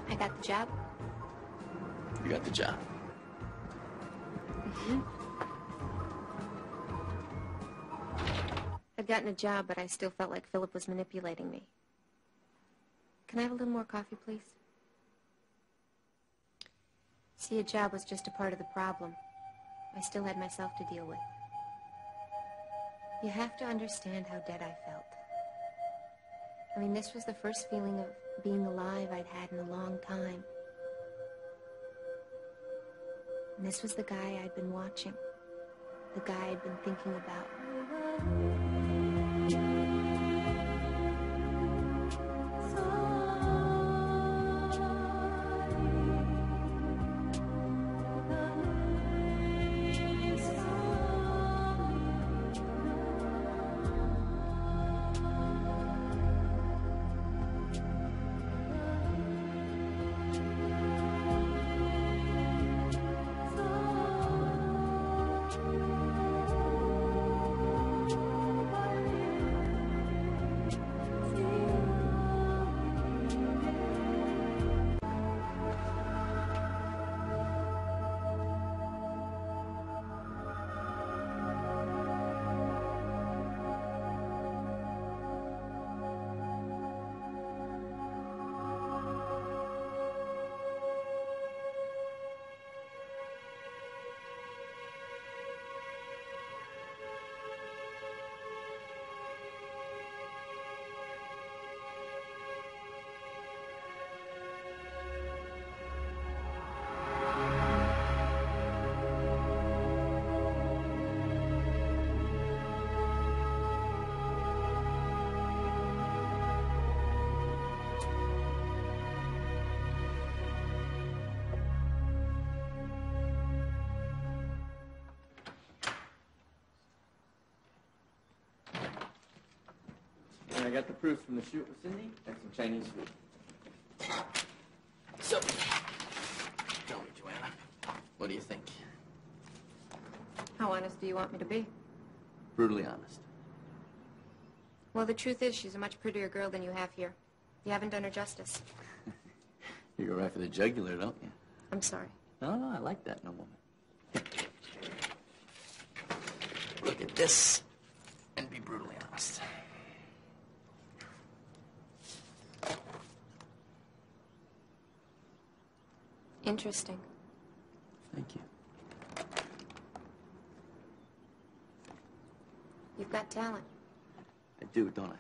I got the job. You got the job. Mm-hmm. I'd gotten a job, but I still felt like Philip was manipulating me. Can I have a little more coffee, please? See, a job was just a part of the problem. I still had myself to deal with. You have to understand how dead I felt. I mean, this was the first feeling of being alive I'd had in a long time. And this was the guy I'd been watching. The guy I'd been thinking about. And I got the proofs from the shoot with Cindy and some Chinese food. So, tell me, Joanna, what do you think? How honest do you want me to be? Brutally honest. Well, the truth is, she's a much prettier girl than you have here. You haven't done her justice. You go right for the jugular, don't you? I'm sorry. No, I like that in a woman. Look at this and be brutally honest. Interesting. Thank you. You've got talent. I do, don't I?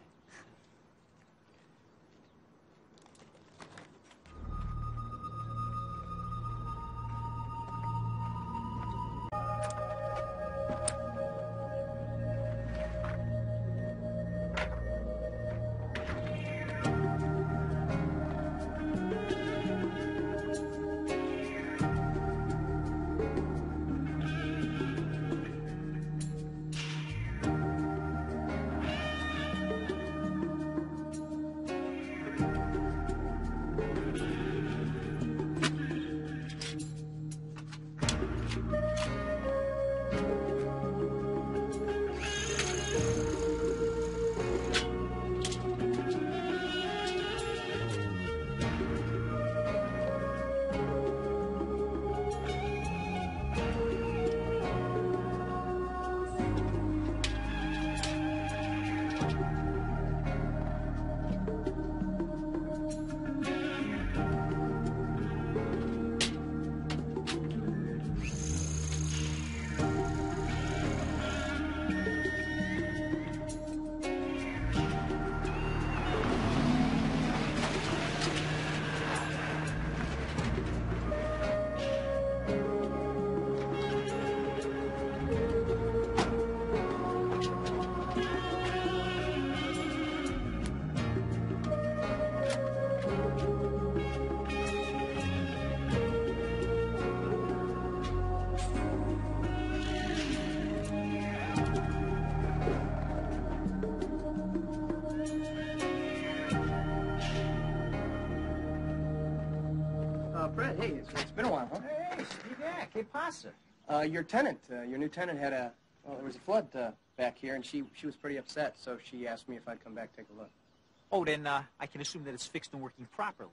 Fred, hey, it's been a while, huh? Hey, Steve, yeah, que pasa? Your new tenant had a, well, there was a flood back here, and she was pretty upset, so she asked me if I'd come back take a look. Oh, then I can assume that it's fixed and working properly.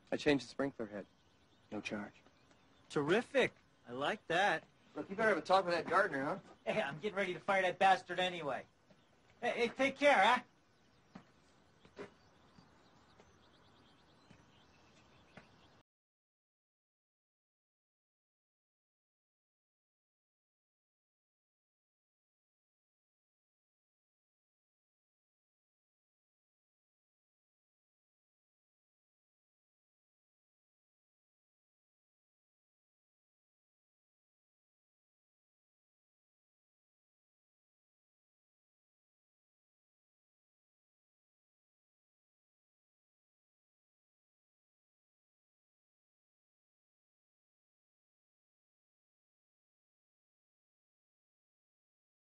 I changed the sprinkler head. No charge. Terrific. I like that. Look, you better have a talk with that gardener, huh? Hey, I'm getting ready to fire that bastard anyway. Hey, take care, huh?